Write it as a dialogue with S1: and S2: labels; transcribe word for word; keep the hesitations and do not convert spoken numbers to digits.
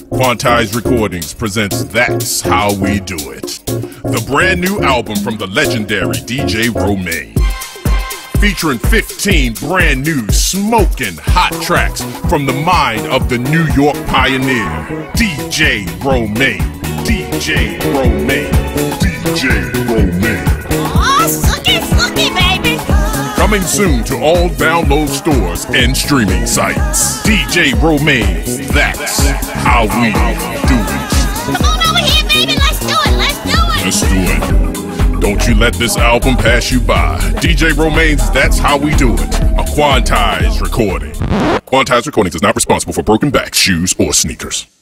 S1: Quantize Recordings presents That's How We Do It, the brand new album from the legendary D J Romaine. Featuring fifteen brand new smoking hot tracks from the mind of the New York pioneer, D J Romaine, D J Romaine, D J Romaine.
S2: Oh, sookie, sookie, baby!
S1: Coming soon to all download stores and streaming sites. D J Romaine, That's How We Do It.
S2: Come on over here, baby, let's do it, let's do it!
S1: Let's do it. Don't you let this album pass you by. D J Romaine's That's How We Do It, a Quantize recording. Quantize Recordings is not responsible for broken backs, shoes, or sneakers.